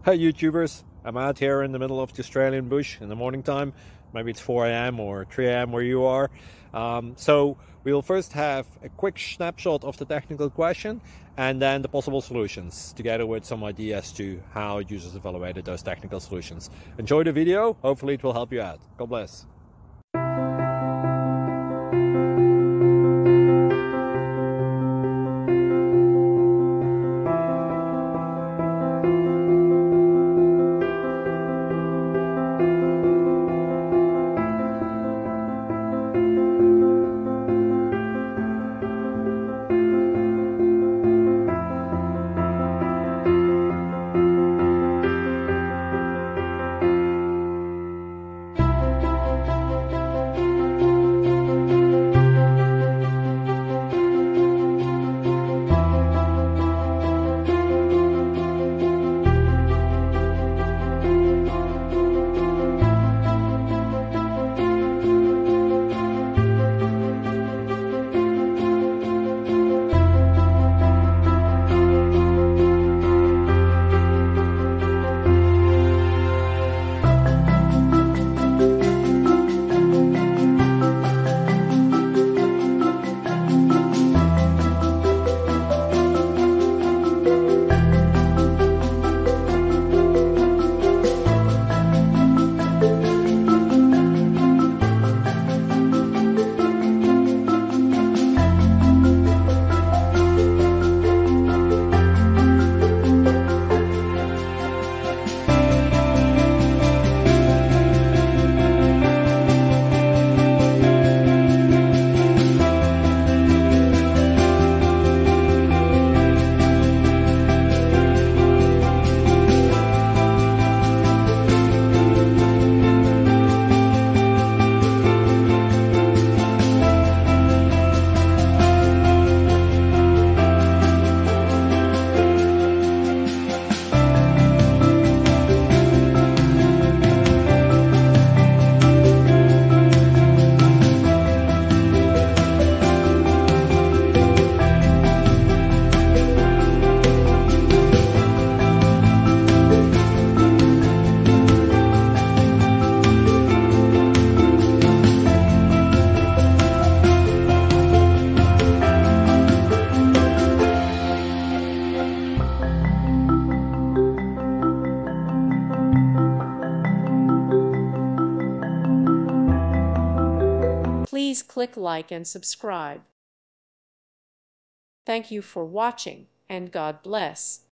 Hi YouTubers, I'm out here in the middle of the Australian bush in the morning time. Maybe it's 4 a.m. or 3 a.m. where you are. So we'll first have a quick snapshot of the technical question and then the possible solutions, together with some ideas to how users evaluated those technical solutions. Enjoy the video, hopefully it will help you out. God bless. Please click like and subscribe. Thank you for watching, and God bless.